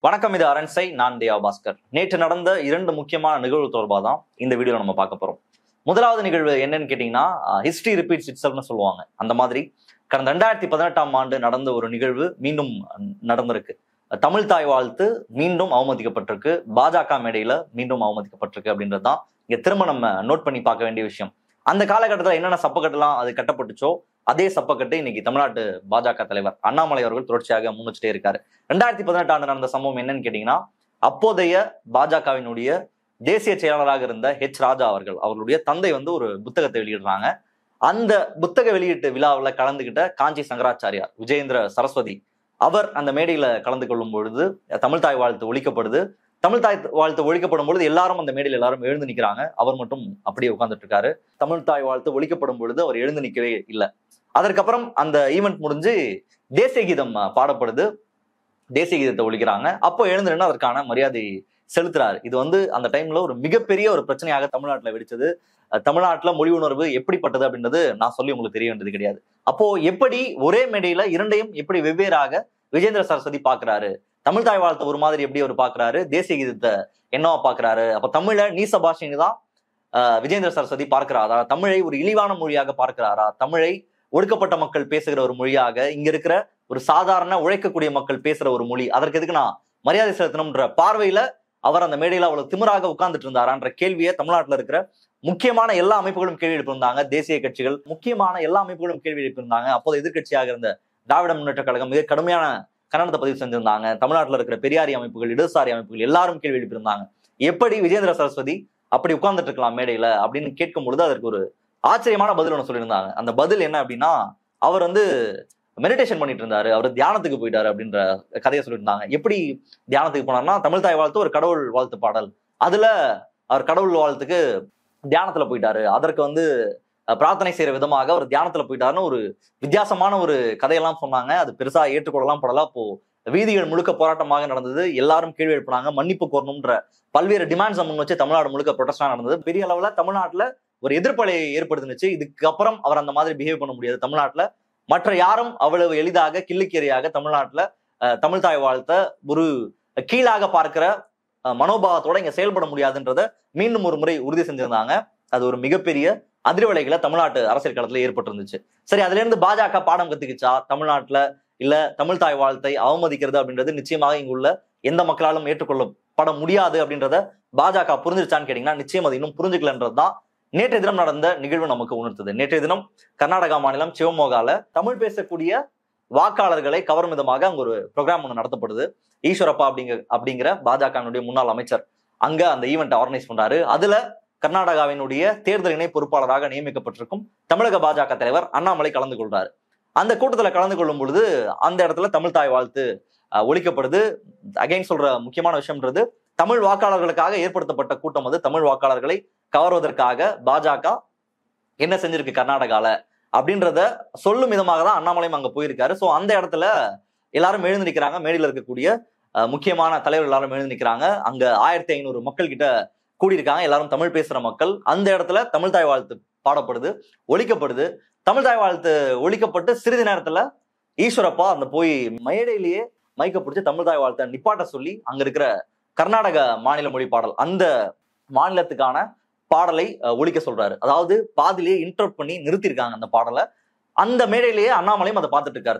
வணக்கம், இது அரண்சை. நான் தேவா பாஸ்கர். நேற்று நடந்த 2 முக்கியமான நிகழ்வு தொடர்பாக தான் இந்த வீடியோ நம்ம பார்க்க போறோம். முதலாவது நிகழ்வு என்னன்னு கேட்டீங்கன்னா, ஹிஸ்டரி ரிப்பீட்ஸ் இட்செல்ஃப்னு சொல்லுவாங்க. அந்த மாதிரி கடந்த 2018ஆம் ஆண்டு நடந்த ஒரு நிகழ்வு மீண்டும் நடந்திருக்கு. தமிழ் தாய் வாழ்த்து மீண்டும் அவமதிக்கப்பட்டிருக்கு. பாஜக மேடையில மீண்டும் அவமதிக்கப்பட்டிருக்கு அப்படின்றது தான் இங்க திரும்ப நம்ம நோட் பண்ணி பார்க்க வேண்டிய விஷயம். அந்த காலகட்டத்தில் என்னென்ன சப்பக்கட்டுலாம் அது கட்டப்பட்டுச்சோ அதே சப்பக்கட்டு இன்னைக்கு தமிழ்நாட்டு பாஜக தலைவர் அண்ணாமலை அவர்கள் தொடர்ச்சியாக முன் வச்சுட்டே இருக்காரு. 2018 ஆண்டு நடந்த சம்பவம் என்னன்னு கேட்டீங்கன்னா, அப்போதைய பாஜகவினுடைய தேசிய செயலாளராக இருந்த ராஜா அவர்களுடைய தந்தை ஒரு புத்தகத்தை வெளியிடுறாங்க. அந்த புத்தக வெளியீட்டு விழாவில் கலந்துகிட்ட காஞ்சி சங்கராச்சாரியார் விஜயேந்திர சரஸ்வதி அவர் அந்த மேடையில கலந்து கொள்ளும் பொழுது தமிழ் தாய் வாழ்த்து ஒழிக்கப்படுது. தமிழ் தாய் வாழ்த்து ஒழிக்கப்படும் பொழுது எல்லாரும் அந்த மேடையில் எல்லாரும் எழுந்து நிற்கிறாங்க. அவர் மட்டும் அப்படியே உட்கார்ந்துட்டு இருக்காரு. தமிழ் தாய் வாழ்த்து ஒழிக்கப்படும் பொழுது அவர் எழுந்து நிற்கவே இல்லை. அதற்கப்புறம் அந்த ஈவெண்ட் முடிஞ்சு தேசிய கீதம் பாடப்படுது. தேசிய கீதத்தை ஒழிக்கிறாங்க. அப்போ எழுந்து நின்று அதற்கான மரியாதை செலுத்துறாரு. இது அந்த டைம்ல ஒரு மிகப்பெரிய ஒரு பிரச்சனையாக தமிழ்நாட்டில் வெடிச்சது. தமிழ்நாட்டில் மொழி உணர்வு எப்படிப்பட்டது அப்படின்றது நான் சொல்லி உங்களுக்கு தெரிய வேண்டியது கிடையாது. அப்போ எப்படி ஒரே மேடையில இரண்டையும் எப்படி வெவ்வேறாக விஜயேந்திர சரஸ்வதி பாக்குறாரு? தமிழ் தாய் வாழ்த்தை ஒரு மாதிரி எப்படி அவர் பாக்குறாரு, தேசிய கீதத்தை என்னவா பாக்குறாரு? அப்ப தமிழை நீச பாஷைன்னு தான் விஜயேந்திர சரஸ்வதி பார்க்கிறாரா? தமிழை ஒரு இழிவான மொழியாக பார்க்கிறாரா? தமிழை ஒடுக்கப்பட்ட மக்கள் பேசுகிற ஒரு மொழியாக, இங்க இருக்கிற ஒரு சாதாரண உழைக்கக்கூடிய மக்கள் பேசுற ஒரு மொழி, அதற்கு எதுக்கு நான் மரியாதை செலுத்தணும்ன்ற பார்வையில அவர் அந்த மேடையில அவ்வளவு திமிராக உட்கார்ந்துட்டு இருந்தாரான்ற கேள்வியை தமிழ்நாட்டில் இருக்கிற முக்கியமான எல்லா அமைப்புகளும் கேள்வி எழுப்பியிருந்தாங்க. தேசிய கட்சிகள் முக்கியமான எல்லா அமைப்புகளும் கேள்வி எழுப்பியிருந்தாங்க. அப்போது எதிர்கட்சியாக இருந்த திராவிட முன்னேற்ற கழகம் மிக கடுமையான கண்டனத்தை பதிவு செஞ்சிருந்தாங்க. தமிழ்நாட்டில் இருக்கிற பெரியாரி அமைப்புகள், இடதுசாரி அமைப்புகள் எல்லாரும் கேள்வி எழுப்பியிருந்தாங்க. எப்படி விஜயேந்திர சரஸ்வதி அப்படி உட்கார்ந்துட்டு இருக்கலாம் மேடையில அப்படின்னு கேட்கும் பொழுது அதற்கு ஒரு ஆச்சரியமான பதில் ஒன்று சொல்லியிருந்தாங்க. அந்த பதில் என்ன அப்படின்னா, அவர் மெடிடேஷன் பண்ணிட்டு இருந்தாரு, அவர் தியானத்துக்கு போயிட்டாரு அப்படின்ற கதையை சொல்லியிருந்தாங்க. எப்படி தியானத்துக்கு போனார்னா, தமிழ் தாய் வாழ்த்து ஒரு கடவுள் வாழ்த்து பாடல், அதுல அவர் கடவுள் வாழ்த்துக்கு தியானத்துல போயிட்டாரு, அதற்கு பிரார்த்தனை செய்யற விதமாக அவர் தியானத்துல போயிட்டாருன்னு ஒரு வித்தியாசமான ஒரு கதையெல்லாம் சொன்னாங்க. அது பெருசா ஏற்றுக்கொள்ளலாம் படலாம். அப்போ வீதிகள் முழுக்க போராட்டமாக நடந்தது. எல்லாரும் கேள்வி எழுப்பினாங்க. மன்னிப்பு கோரணும்ன்ற பல்வேறு டிமாண்ட்ஸ் முன் வச்சு தமிழ்நாடு முழுக்க ப்ரொடெஸ்டா நடந்தது. பெரிய அளவுல தமிழ்நாட்டுல ஒரு எதிர்ப்பலையை ஏற்படுத்துனுச்சு. இதுக்கப்புறம் அவர் அந்த மாதிரி பிஹேவ் பண்ண முடியாது. தமிழ்நாட்டுல மற்ற யாரும் அவ்வளவு எளிதாக கிள்ளுக்கேறியாக தமிழ்நாட்டுல தமிழ் தாய் வாழ்த்த ஒரு கீழாக பார்க்கிற மனோபாவத்தோட இங்க செயல்பட முடியாதுன்றத மீண்டும் ஒரு முறை உறுதி செஞ்சிருந்தாங்க. அது ஒரு மிகப்பெரிய அதிர்வலைகளை தமிழ்நாட்டு அரசியல் களத்துல ஏற்பட்டிருந்துச்சு. சரி, அதுல இருந்து பாஜக பாடம் கத்துக்கிச்சா தமிழ்நாட்டுல? இல்ல தமிழ் தாய் வாழ்த்தை அவமதிக்கிறது அப்படின்றது நிச்சயமாக இங்குள்ள எந்த மக்களாலும் ஏற்றுக்கொள்ளப்பட முடியாது அப்படின்றத பாஜக புரிஞ்சிருச்சான்னு கேட்டீங்கன்னா, நிச்சயம் அது இன்னும் புரிஞ்சுக்கலன்றதுதான் நேற்றைய தினம் நடந்த நிகழ்வு நமக்கு உணர்த்தது. நேற்றைய தினம் கர்நாடகா மாநிலம் சிவமோகால தமிழ் பேசக்கூடிய வாக்காளர்களை கவரும் விதமாக அங்க ஒரு ப்ரோக்ராம் ஒன்று நடத்தப்படுது. ஈஸ்வரப்பா அப்படிங்கிற பாஜகவினுடைய முன்னாள் அமைச்சர் அங்க அந்த ஈவெண்ட் ஆர்கனைஸ் பண்றாரு. அதுல கர்நாடகாவினுடைய தேர்தல் இணை பொறுப்பாளராக நியமிக்கப்பட்டிருக்கும் தமிழக பாஜக தலைவர் அண்ணாமலை கலந்து கொள்றாரு. அந்த கூட்டத்துல கலந்து கொள்ளும் பொழுது அந்த இடத்துல தமிழ் தாய் வாழ்த்து ஒழிக்கப்படுது. அகைன் சொல்ற முக்கியமான விஷயம்ன்றது, தமிழ் வாக்காளர்களுக்காக ஏற்படுத்தப்பட்ட கூட்டம் தமிழ் வாக்காளர்களை கவர்வதற்காக பாஜக என்ன செஞ்சிருக்கு கர்நாடகால அப்படின்றத சொல்லும் விதமாக தான் அண்ணாமலையும் அங்க போயிருக்காரு. ஸோ அந்த இடத்துல எல்லாரும் எழுந்து நிற்கிறாங்க. மேடையில் இருக்கக்கூடிய முக்கியமான தலைவர் எல்லாரும் எழுந்து நிற்கிறாங்க. அங்க 1500 மக்கள் கிட்ட கூடியிருக்காங்க. எல்லாரும் தமிழ் பேசுற மக்கள். அந்த இடத்துல தமிழ் தாய் வாழ்த்து பாடப்படுது, ஒழிக்கப்படுது. தமிழ் தாய் வாழ்த்து ஒழிக்கப்பட்டு சிறிது நேரத்துல ஈஸ்வரப்பா போய் மேடையிலேயே மைக்க பிடிச்சி தமிழ் தாய் வாழ்த்தை நிப்பாட்ட சொல்லி அங்க இருக்கிற கர்நாடக மாநில மொழி பாடல், அந்த மாநிலத்துக்கான பாடலை ஒழிக்க சொல்றாரு. அதாவது பாதிலேயே இன்டர்ப்ட் பண்ணி நிறுத்திருக்காங்க அந்த பாடலை. அந்த மேடையிலேயே அண்ணாமலையும் அதை பார்த்துட்டு இருக்காரு.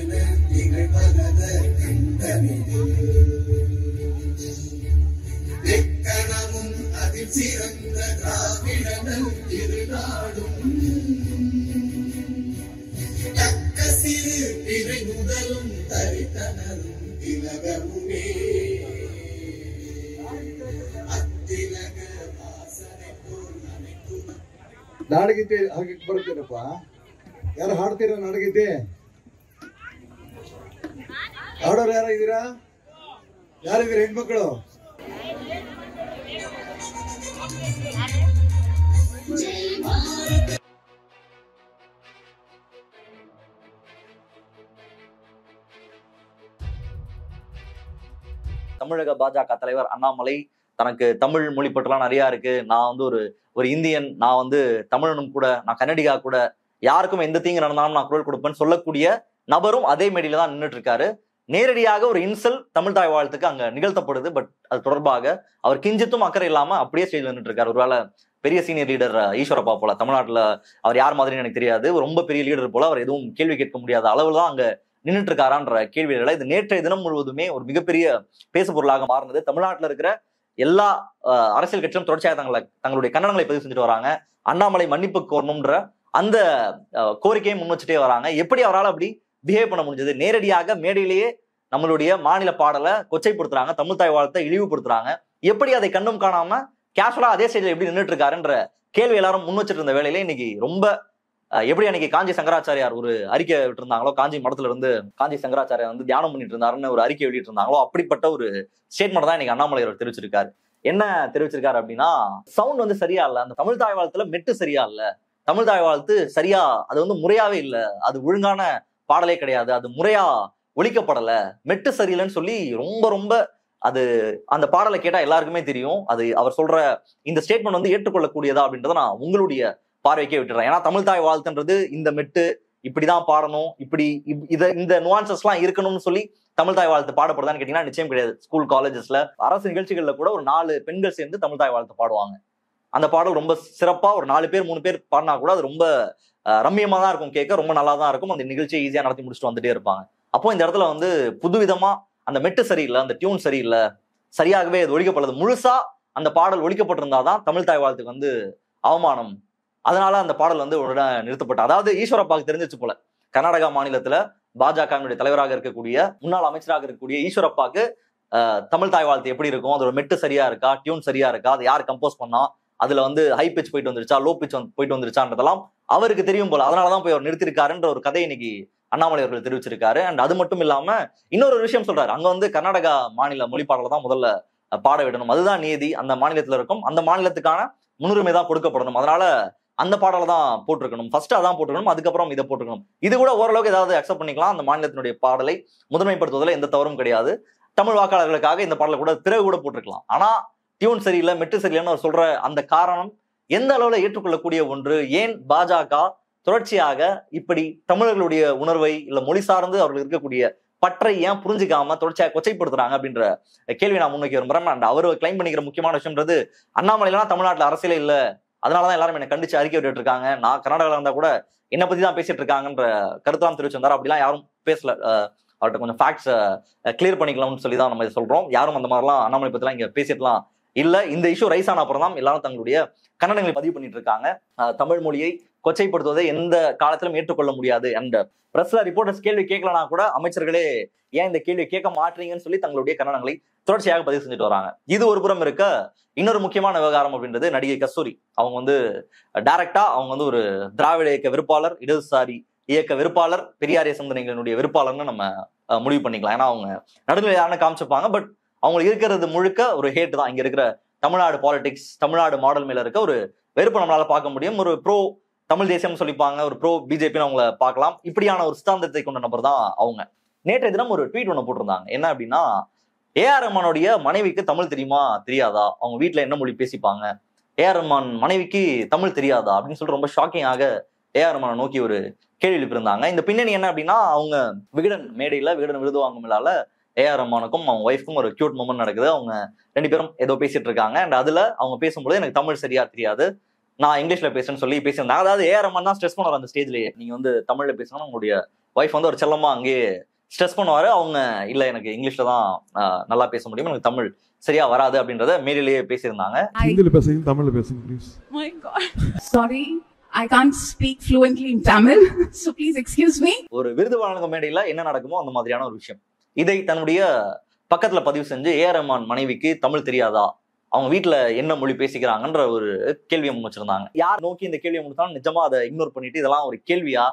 ನಾಡಗೀತೆ ಹಾಗೆ ಬರುತ್ತೇನಪ್ಪ? ಯಾರು ಹಾಡ್ತೀರಾ ನಾಡಗೀತೆ? ಹಾಡೋರು ಯಾರಿದ್ದೀರಾ? ಯಾರಿದ್ದೀರಾ ಹೆಣ್ಮಕ್ಳು? தமிழக பாஜக தலைவர் அண்ணாமலை தனக்கு தமிழ் மொழி பற்றலாம் நிறைய இருக்கு, நான் ஒரு இந்தியன், நான் தமிழனும் கூட, நான் கன்னடிகா கூட, யாருக்கும் எந்த தீங்கு நடந்தாலும் நான் குரல் கொடுப்பேன்னு சொல்லக்கூடிய நபரும் அதே மேடையில தான் நின்றுட்டு இருக்காரு. நேரடியாக ஒரு இன்சல் தமிழ் தாய் வாழ்த்துக்கு அங்க நிகழ்த்தப்படுது. பட் அது தொடர்பாக அவர் கிஞ்சித்தும் அக்கறை இல்லாம அப்படியே ஸ்டேஜ் வந்துட்டு இருக்காரு. ஒருவேளை பெரிய சீனியர் லீடர் ஈஸ்வரப்பா போல, தமிழ்நாட்டுல அவர் யார் மாதிரின்னு எனக்கு தெரியாது, ரொம்ப பெரிய லீடர் போல அவர் எதுவும் கேள்வி கேட்க முடியாத அளவுல தான் அங்க நின்றுட்டு இருக்காரான்ற கேள்விகளை இது நேற்றைய தினம் முழுவதுமே ஒரு மிகப்பெரிய பேசு பொருளாக மாறினது. தமிழ்நாட்டில் இருக்கிற எல்லா அரசியல் கட்சியும் தொடர்ச்சியாக தங்களுடைய கண்டனங்களை பதிவு செஞ்சுட்டு வராங்க. அண்ணாமலை மன்னிப்பு கோரணும்ன்ற அந்த கோரிக்கையை முன் வச்சுட்டே வராங்க. எப்படி அவரால் அப்படி பிஹேவ் பண்ண முடிஞ்சது? நேரடியாக மேடையிலேயே நம்மளுடைய மாநில பாடலை கொச்சைப்படுத்துறாங்க, தமிழ் தாய் வாழ்த்தை இழிவுபடுத்துறாங்க. எப்படி அதை கண்டும் காணாம கேஷுவலா அதே ஸ்டேஜ்ல எப்படி நின்றுட்டு இருக்காருன்ற கேள்வி எல்லாரும் முன் வச்சுட்டு இருந்த வேலையில இன்னைக்கு ரொம்ப எப்படி அன்னைக்கு காஞ்சி சங்கராச்சாரியார் ஒரு அறிக்கை விட்டு இருந்தாங்களோ, காஞ்சி மடத்துல இருந்து காஞ்சி சங்கராச்சாரியார் வந்து தியானம் பண்ணிட்டு இருந்தாருன்னு ஒரு அறிக்கை வெளியிட்டு இருந்தாங்களோ, அப்படிப்பட்ட ஒரு ஸ்டேட்மெண்ட் தான் இன்னைக்கு அண்ணாமலை அவர் தெரிவிச்சிருக்காரு. என்ன தெரிவிச்சிருக்காரு அப்படின்னா, சவுண்ட் வந்து சரியா இல்ல, அந்த தமிழ் தாய் வாழ்த்துல மெட்டு சரியா இல்ல, தமிழ் தாய் வாழ்த்து சரியா அது வந்து முறையாவே இல்ல, அது ஒழுங்கான பாடலே கிடையாது, அது முறையா ஒழிக்கப்படல, மெட்டு சரியில்லைன்னு சொல்லி ரொம்ப ரொம்ப அது அந்த பாடலை கேட்டா எல்லாருக்குமே தெரியும். அது அவர் சொல்ற இந்த ஸ்டேட்மெண்ட் வந்து ஏற்றுக்கொள்ளக்கூடியதா அப்படின்றத நான் உங்களுடைய பார்வைக்கே விட்டுறேன். ஏன்னா தமிழ் தாய் வாழ்த்துன்றது இந்த மெட்டு இப்படிதான் பாடணும், இப்படி இந்த நுவான்சஸ் எல்லாம் இருக்கணும்னு சொல்லி தமிழ் தாய் வாழ்த்து பாடப்படுதான்னு கேட்டீங்கன்னா நிச்சயம் கிடையாது. ஸ்கூல் காலேஜஸ்ல அரசு நிகழ்ச்சிகள்ல கூட ஒரு 4 பெண்கள் சேர்ந்து தமிழ் தாய் வாழ்த்து பாடுவாங்க. அந்த பாடல் ரொம்ப சிறப்பா ஒரு 4 பேர் 3 பேர் பாடினா கூட அது ரொம்ப ரம்மியமா தான் இருக்கும், கேட்க ரொம்ப நல்லா தான் இருக்கும். அந்த நிகழ்ச்சியை ஈஸியா நடத்தி முடிச்சுட்டு வந்துட்டே இருப்பாங்க. அப்போ இந்த இடத்துல வந்து புதுவிதமா அந்த மெட்டு சரியில்லை, அந்த டியூன் சரியில்லை, சரியாகவே அது ஒழிக்கப்படது, முழுசா அந்த பாடல் ஒழிக்கப்பட்டிருந்தாதான் தமிழ் தாய் வாழ்த்துக்கு வந்து அவமானம், அதனால அந்த பாடல் வந்து உடனே நிறுத்தப்பட்ட. அதாவது ஈஸ்வரப்பாக்கு தெரிஞ்சிச்சு போல, கர்நாடகா மாநிலத்துல பாஜகவினுடைய தலைவராக இருக்கக்கூடிய முன்னாள் அமைச்சராக இருக்கக்கூடிய ஈஸ்வரப்பாக்கு தமிழ் தாய் வாழ்த்து எப்படி இருக்கும், அதோட மெட்டு சரியா இருக்கா, டியூன் சரியா இருக்கா, அதை யார் கம்போஸ் பண்ணா, அதுல வந்து ஹை பிச் போயிட்டு வந்துருச்சா, லோ பிச் போயிட்டு வந்துருச்சான்றதெல்லாம் அவருக்கு தெரியும் போல. அதனாலதான் போய் அவர் நிறுத்திருக்காருன்ற ஒரு கதை இன்னைக்கு அண்ணாமலை அவர்கள் தெரிவிச்சிருக்காரு. அண்ட் அது மட்டும் இல்லாம இன்னொரு விஷயம் சொல்றாரு, அங்க வந்து கர்நாடகா மாநில மொழி பாடலை தான் முதல்ல பாட விடணும், அதுதான் நீதி, அந்த மாநிலத்துல இருக்கும், அந்த மாநிலத்துக்கான முன்னுரிமை தான் கொடுக்கப்படணும், அதனால அந்த பாடலை தான் போட்டிருக்கணும், ஃபர்ஸ்ட் அதான் போட்டிருக்கணும், அதுக்கப்புறம் இதை போட்டிருக்கணும். இது கூட ஓரளவுக்கு ஏதாவது அக்செப்ட் பண்ணிக்கலாம், அந்த மாநிலத்தினுடைய பாடலை முதன்மைப்படுத்துவதில் எந்த தவறும் கிடையாது, தமிழ் வாக்காளர்களுக்காக இந்த பாடலை கூட பிறகு கூட போட்டிருக்கலாம். ஆனா டியூன் சரியில்லை, மெட்டு சரியில்லைன்னு அவர் சொல்ற அந்த காரணம் எந்த அளவுல ஏற்றுக்கொள்ளக்கூடிய ஒன்று? ஏன் பாஜக தொடர்ச்சியாக இப்படி தமிழர்களுடைய உணர்வை இல்ல மொழி சார்ந்து அவர்கள் இருக்கக்கூடிய பற்றை ஏன் புரிஞ்சுக்காம தொடர்ச்சியாக கொச்சைப்படுத்துறாங்க அப்படின்ற கேள்வி நான் முன்வைக்க விரும்புறேன். அண்ட் அவர் கிளைம் பண்ணிக்கிற முக்கியமான விஷயம்ன்றது, அண்ணாமலைலாம் தமிழ்நாட்டுல அரசியலே இல்ல, அதனாலதான் எல்லாரும் என்ன கண்டிச்சு அறிக்கை விட்டு இருக்காங்க, நான் கர்நாடகால இருந்தா கூட என்னை பத்தி தான் பேசிட்டு இருக்காங்கன்ற கருத்தெல்லாம் தெரிவிச்சிருந்தாரு. அப்படிலாம் யாரும் பேசல, அவர்கிட்ட கொஞ்சம் ஃபேக்ட்ஸ் கிளியர் பண்ணிக்கலாம்னு சொல்லி தான் நம்ம இதை சொல்றோம். யாரும் அந்த மாதிரிலாம் அண்ணாமலை பத்திலாம் இங்க பேசிட்டுலாம் இல்ல. இந்த இஷ்யூ ரைஸ் ஆன அப்புறம் தான் எல்லாரும் தங்களுடைய கண்டனங்களை பதிவு பண்ணிட்டு இருக்காங்க. தமிழ் மொழியை கொச்சைப்படுத்துவதை எந்த காலத்திலும் ஏற்றுக்கொள்ள முடியாது. அண்ட் பிரஸ்ல ரிப்போர்ட்டர்ஸ் கேள்வி கேட்கலனா கூட அமைச்சர்களே ஏன் இந்த கேள்வி கேட்க மாட்டீங்கன்னு சொல்லி தங்களுடைய கண்டனங்களை தொடர்ச்சியாக பதிவு செஞ்சுட்டு வராங்க. இது ஒரு புறம் இருக்க, இன்னொரு முக்கியமான விவகாரம் அப்படின்றது நடிகை கஸ்தூரி. அவங்க வந்து டைரக்டா அவங்க வந்து ஒரு திராவிட இயக்க வெறுப்பாளர், இடதுசாரி இயக்க வெறுப்பாளர், பெரியாரிய சிந்தனைகளினுடைய வெறுப்பாளர்னு நம்ம முடிவு பண்ணிக்கலாம். ஏன்னா அவங்க நடுநிலையான காமிச்சிருப்பாங்க, பட் அவங்களுக்கு இருக்கிறது முழுக்க ஒரு ஹேட் தான். இங்க இருக்கிற தமிழ்நாடு பாலிடிக்ஸ், தமிழ்நாடு மாடல் மேல இருக்க ஒரு வெறுப்பு நம்மளால பார்க்க முடியும். ஒரு ப்ரோ தமிழ் தேசியம் சொல்லிப்பாங்க, ஒரு ப்ரோ பிஜேபின்னு அவங்கள பார்க்கலாம். இப்படியான ஒரு சித்தாந்தத்தை கொண்ட நபர் தான் அவங்க. நேற்றைய தினம் ஒரு ட்வீட் ஒன்று போட்டிருந்தாங்க. என்ன அப்படின்னா, ஏஆர் ரஹ்மானுடைய மனைவிக்கு தமிழ் தெரியுமா தெரியாதா, அவங்க வீட்டுல என்ன மொழி பேசிப்பாங்க, ஏஆர் ரஹ்மான் மனைவிக்கு தமிழ் தெரியாதா அப்படின்னு சொல்லிட்டு ரொம்ப ஷாக்கிங்காக ஏஆர் ரஹ்மானை நோக்கி ஒரு கேள்வி எழுப்பியிருந்தாங்க. இந்த பின்னணி என்ன அப்படின்னா, அவங்க விகடன் மேடையில விகடன் விருது வாங்கும் விழால ஏஆர் ரஹ்மானுக்கும் அவங்க ஒய்ஃப்க்கும் ஒரு கியூட் மொமெண்ட் நடக்குது. அவங்க 2 பேரும் ஏதோ பேசிட்டு இருக்காங்க. அண்ட் அதுல அவங்க பேசும்போது எனக்கு தமிழ் சரியா தெரியாது, நான் இங்கிலீஷ்ல பேசுறேன்னு சொல்லி பேசியிருந்தாங்க. அதாவது ஏஆர் ரஹ்மான் தான் ஸ்ட்ரெஸ் பண்ணுவார் அந்த ஸ்டேஜ்லயே, நீங்க வந்து தமிழ்ல பேசணும், உங்களுடைய ஒய்ஃப் வந்து ஒரு செல்லமா அங்கேயே ஸ்ட்ரெஸ் பண்ணுவாரு. அவங்க இல்ல எனக்கு இங்கிலீஷ்ல தான் நல்லா பேச முடியும், எனக்கு தமிழ் சரியா வராது அப்படின்றத மேடையிலேயே பேசியிருந்தாங்க. ஹிந்தில பேசுங்க, தமிழ்ல பேசுங்க please. My God. Sorry, I can't speak fluently in Tamil, so please excuse me. ஒரு விருது வழங்கும் மேடையில என்ன நடக்குமோ அந்த மாதிரியான ஒரு விஷயம். இதை தன்னுடைய பக்கத்துல பதிவு செஞ்சு ஏஆர் ரஹ்மான் மனைவிக்கு தமிழ் தெரியாதா, அவங்க வீட்டுல என்ன மொழி பேசிக்கிறாங்கன்ற ஒரு கேள்வியை முன் வச்சிருந்தாங்க. யார் நோக்கி இந்த கேள்வியை முன்னாலும் நிஜமா அதை இக்னோர் பண்ணிட்டு இதெல்லாம் ஒரு கேள்வியா,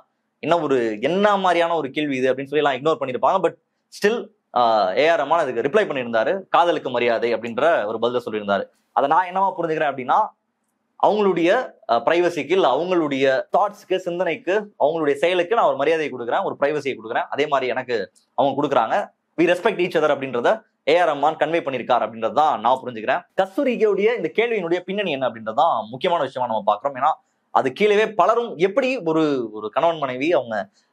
என்ன மாதிரியான ஒரு கேள்வி இது அப்படின்னு சொல்லி எல்லாம் இக்னோர் பண்ணிருப்பாங்க. பட் ஸ்டில் ஏஆர் ரஹ்மான் அதுக்கு ரிப்ளை பண்ணியிருந்தாரு, காதலுக்கு மரியாதை அப்படின்ற ஒரு பதில சொல்லியிருந்தாரு. அதை நான் என்னவா புரிஞ்சுக்கிறேன் அப்படின்னா, அவங்களுடைய பிரைவசிக்கு இல்ல அவங்களுடைய தாட்ஸ்க்கு, சிந்தனைக்கு, அவங்களுடைய செயலுக்கு நான் ஒரு மரியாதையை கொடுக்குறேன், ஒரு பிரைவசியை கொடுக்குறேன், அதே மாதிரி எனக்கு அவங்க கொடுக்குறாங்க, வி ரெஸ்பெக்ட் ஈச் அதர் அப்படின்றத ஏஆர் ரஹ்மான் கன்வே பண்ணியிருக்காரு அப்படின்றதான் நான் புரிஞ்சுக்கிறேன். கஸ்தூரியுடைய இந்த கேள்வியினுடைய பின்னணி என்ன அப்படின்றதான் முக்கியமான விஷயமா நம்ம பாக்குறோம். ஏன்னா அது கீழே பலரும் எப்படி ஒரு கணவன் மனைவி அவங்க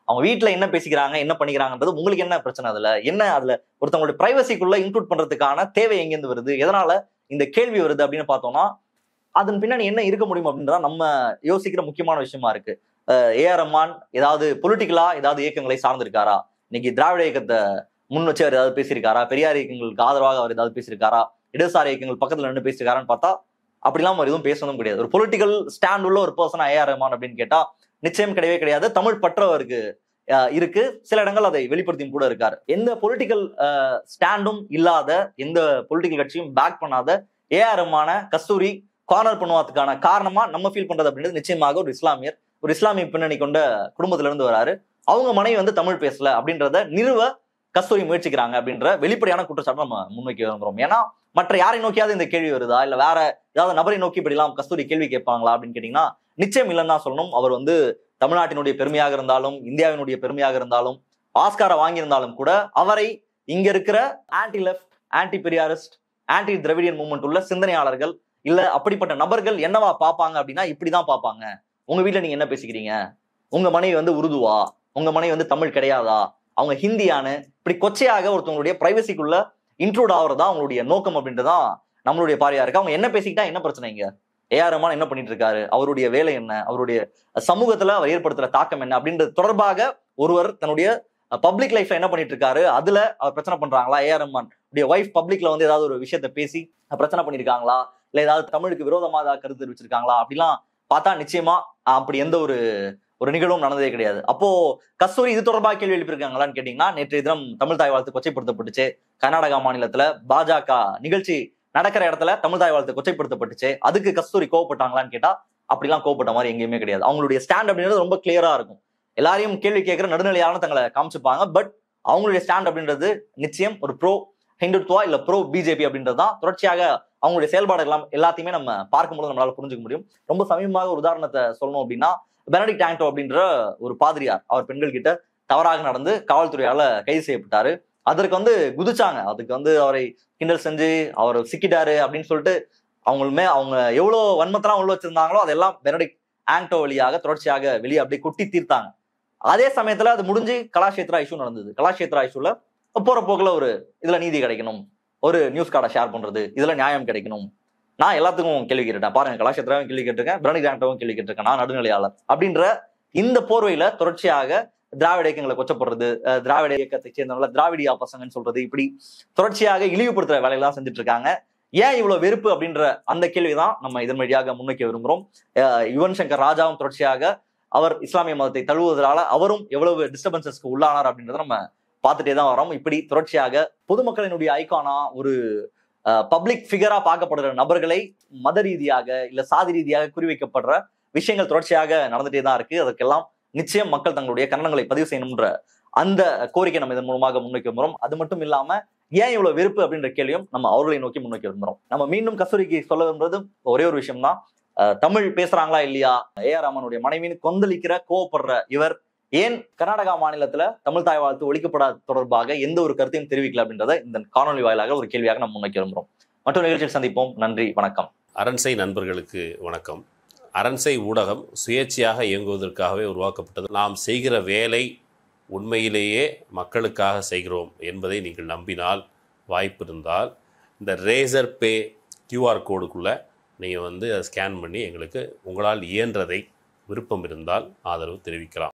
அவங்க வீட்டுல என்ன பேசிக்கிறாங்க, என்ன பண்ணிக்கிறாங்கன்றது உங்களுக்கு என்ன பிரச்சனை? அதுல ஒருத்தவங்களுடைய பிரைவசிக்குள்ள இன்க்ளூட் பண்றதுக்கான தேவை எங்கேருந்து வருது, எதனால இந்த கேள்வி வருது அப்படின்னு பார்த்தோம்னா அதன் பின்னாடி என்ன இருக்க முடியும் அப்படின்றத நம்ம யோசிக்கிற முக்கியமான விஷயமா இருக்கு. ஏஆர் ரஹ்மான் ஏதாவது பொலிட்டிக்கலா ஏதாவது இயக்கங்களை சார்ந்திருக்காரா? இன்னைக்கு திராவிட இயக்கத்தை முன் வச்சு அவர் ஏதாவது பேசியிருக்காரா? பெரியார் இயக்கங்களுக்கு ஆதரவாக அவர் ஏதாவது பேசியிருக்காரா? இடதுசாரி இயக்கங்கள் பக்கத்துல நின்று பேசியிருக்காரான்னு பார்த்தா அப்படிலாம் அவர் எதுவும் பேசணும் கிடையாது. ஒரு பொலிட்டிக்கல் ஸ்டாண்ட் உள்ள ஒரு பர்சனா ஏஆர் ரஹ்மான் அப்படின்னு கேட்டா நிச்சயம் கிடையவே கிடையாது. தமிழ் பற்றவருக்கு இருக்கு, சில இடங்கள் அதை வெளிப்படுத்தியும் கூட இருக்காரு. எந்த பொலிட்டிக்கல் ஸ்டாண்டும் இல்லாத, எந்த பொலிட்டிக்கல் கட்சியும் பேக் பண்ணாத ஏஆர் ரஹ்மான கஸ்தூரி கார்னர் பண்ணுவதற்கான காரணமா நம்ம ஃபீல் பண்றது அப்படின்றது நிச்சயமாக ஒரு இஸ்லாமிய பின்னணி கொண்ட குடும்பத்துல இருந்து வராரு. அவங்க மனைவி வந்து தமிழ் பேசல அப்படின்றத நிறுவ கஸ்தூரி முயற்சிக்கிறாங்க அப்படின்ற வெளிப்படையான குற்றச்சாட்டு நம்ம முன்வைக்க விரும்புறோம். ஏன்னா மற்ற யாரை நோக்கியாவது இந்த கேள்வி வருதா, இல்ல வேற ஏதாவது நபரை நோக்கி இப்படிலாம் கஸ்தூரி கேள்வி கேட்பாங்களா அப்படின்னு கேட்டீங்கன்னா நிச்சயம் இல்லைன்னு தான் சொல்லணும். அவர் வந்து தமிழ்நாட்டினுடைய பெருமையாக இருந்தாலும், இந்தியாவினுடைய பெருமையாக இருந்தாலும், ஆஸ்காரை வாங்கியிருந்தாலும் கூட அவரை இங்க இருக்கிற anti left, anti Periyarist, anti Dravidian movement உள்ள சிந்தனையாளர்கள் இல்ல அப்படிப்பட்ட நபர்கள் என்னவா பார்ப்பாங்க அப்படின்னா இப்படிதான் பார்ப்பாங்க. உங்க வீட்டுல நீங்க என்ன பேசிக்கிறீங்க, உங்க மனைவி வந்து உருதுவா, உங்க மனைவி வந்து தமிழ் கிடையாதா, அவங்க ஹிந்தியானு இப்படி கொச்சையாக ஒருத்தவங்களுடைய பிரைவசிக்குள்ள இன்க்ளூட் ஆகுறதா அவங்களுடைய நோக்கம் அப்படின்றதான் நம்மளுடைய பார்வையா இருக்கு. அவங்க என்ன பேசிக்கிட்டா என்ன பிரச்சனைங்க? ஏஆர் ரஹ்மான் என்ன பண்ணிட்டு இருக்காரு, அவருடைய வேலை என்ன, அவருடைய சமூகத்துல அவர் ஏற்படுத்துற தாக்கம் என்ன அப்படின்றது தொடர்பாக ஒருவர் தன்னுடைய பப்ளிக் லைஃப்ல என்ன பண்ணிட்டு இருக்காரு, அதுல அவர் பிரச்சனை பண்றாங்களா, ஏஆர் ரஹ்மான் வைஃப் பப்ளிக்ல வந்து ஏதாவது ஒரு விஷயத்த பேசி பிரச்சனை பண்ணிருக்காங்களா, இல்ல ஏதாவது தமிழுக்கு விரோதமா ஏதாவது கருத்து தெரிவிச்சிருக்காங்களா அப்படிலாம் பார்த்தா நிச்சயமா அப்படி எந்த ஒரு நிகழ்வும் நடந்ததே கிடையாது. அப்போ கஸ்தூரி இது தொடர்பாக கேள்வி எழுப்பியிருக்காங்களான்னு கேட்டீங்கன்னா நேற்றைய தினம் தமிழ் தாய் வாழ்த்து கொச்சைப்படுத்தப்பட்டுச்சு. கர்நாடகா மாநிலத்துல பாஜக நிகழ்ச்சி நடக்கிற இடத்துல தமிழ் தாய் வாழ்த்து கொச்சைப்படுத்தப்பட்டுச்சு. அதுக்கு கஸ்தூரி கோவப்பட்டாங்களான்னு கேட்டா அப்படிலாம் கோவப்பட்ட மாதிரி எங்கேயுமே கிடையாது. அவங்களுடைய ஸ்டாண்ட் அப்படின்றது ரொம்ப கிளியரா இருக்கும். எல்லாரையும் கேள்வி கேட்கிற நடுநிலையான தங்களை காமிச்சுப்பாங்க. பட் அவங்களுடைய ஸ்டாண்ட் அப்படின்றது நிச்சயம் ஒரு ப்ரோ ஹிந்துத்வா இல்ல ப்ரோ பிஜேபி அப்படின்றது தான் தொடர்ச்சியாக அவங்களுடைய செயல்பாடுகள் எல்லாத்தையுமே நம்ம பார்க்கும்போது நம்மளால புரிஞ்சுக்க முடியும். ரொம்ப சமீபமாக ஒரு உதாரணத்தை சொல்லணும் அப்படின்னா பெனடிக்ட் ஆண்டோ அப்படின்ற ஒரு பாதிரியார், அவர் பெண்கள் கிட்ட தவறாக நடந்து காவல்துறையால கைது செய்யப்பட்டாரு. அதற்கு வந்து குதிச்சாங்க, அதுக்கு வந்து அவரை கிண்டல் செஞ்சு அவர் சிக்கிட்டாரு அப்படின்னு சொல்லிட்டு அவங்க எவ்வளவு வன்மத்தெல்லாம் உள்ள வச்சிருந்தாங்களோ அதெல்லாம் பெனடிக்ட் ஆண்டோ வழியாக தொடர்ச்சியாக வெளியே அப்படியே கொட்டி தீர்த்தாங்க. அதே சமயத்துல அது முடிஞ்சு கலாஷேத்ரா இஷ்யூ நடந்தது. கலாஷேத்ரா இஷ்யூல போற போக்குல இதுல நீதி கிடைக்கணும், ஒரு நியூஸ் கார்டை ஷேர் பண்றது, இதுல நியாயம் கிடைக்கணும். நான் எல்லாத்துக்கும் கேள்வி கேட்டுட்டேன், பாருங்க கலாஷேத்ராவும் கேள்வி கேட்டிருக்கேன், பெனடிக்ட் ஆண்டோவும் கேள்வி கேட்டிருக்கேன், நான் நடுநிலையாளர் அப்படின்ற இந்த போர்வையில தொடர்ச்சியாக திராவிட இயக்கங்களை கொச்சப்படுறது, திராவிட இயக்கத்தை சேர்ந்தவங்கள திராவிடியா பசங்கன்னு சொல்றது, இப்படி தொடர்ச்சியாக இழிவுபடுத்துற வேலையெல்லாம் செஞ்சுட்டு இருக்காங்க. ஏன் இவ்வளவு வெறுப்பு அப்படின்ற அந்த கேள்விதான் நம்ம இதன் வழியாக முன்வைக்க விரும்புகிறோம். யுவன் சங்கர் ராஜாவும் தொடர்ச்சியாக அவர் இஸ்லாமிய மதத்தை தழுவுவதனால அவரும் எவ்வளவு டிஸ்டர்பன்சஸ்க்கு உள்ளானார் அப்படின்றத நம்ம பார்த்துட்டே தான் வரோம். இப்படி தொடர்ச்சியாக பொதுமக்களினுடைய ஐகானா, ஒரு பப்ளிக் ஃபிகரா பார்க்கப்படுற நபர்களை மத ரீதியாக இல்ல சாதி ரீதியாக குறிவைக்கப்படுற விஷயங்கள் தொடர்ச்சியாக நடந்துட்டே தான் இருக்கு. அதற்கெல்லாம் நிச்சயம் மக்கள் தங்களுடைய கண்டனங்களை பதிவு செய்யணும்ன்ற அந்த கோரிக்கை நம்ம இதன் மூலமாக முன்வைக்க விரும்புகிறோம். அது மட்டும் இல்லாம ஏன் இவ்வளவு வெறுப்பு அப்படின்ற கேள்வியும் நம்ம அவர்களை நோக்கி முன்வைக்க விரும்புகிறோம். நம்ம மீண்டும் கஸ்தூரிக்கு சொல்ல விரும்புறது ஒரே ஒரு விஷயம் தான், தமிழ் பேசுறாங்களா இல்லையா, ஏஆர் ரஹ்மானுடைய மனைவின்னு கொந்தளிக்கிற கோவப்படுற இவர் ஏன் கர்நாடகா மாநிலத்துல தமிழ் தாய் வாழ்த்து ஒழிக்கப்படாத தொடர்பாக எந்த ஒரு கருத்தையும் தெரிவிக்கல அப்படின்றத இந்த காணொலி வாயிலாக ஒரு கேள்வியாக நம்ம முன்வைக்க விரும்புகிறோம். மற்றொரு நிகழ்ச்சியில் சந்திப்போம். நன்றி, வணக்கம். அரண்சை நண்பர்களுக்கு வணக்கம். அரண்சை ஊடகம் சுயேட்சையாக இயங்குவதற்காகவே உருவாக்கப்பட்டது. நாம் செய்கிற வேலை உண்மையிலேயே மக்களுக்காக செய்கிறோம் என்பதை நீங்கள் நம்பினால், வாய்ப்பு இருந்தால் இந்த ரேசர் பே கியூஆர் கோடுக்குள்ளே நீங்கள் அதை ஸ்கேன் பண்ணி எங்களுக்கு உங்களால் இயன்றதை விருப்பம் இருந்தால் ஆதரவு தெரிவிக்கலாம்.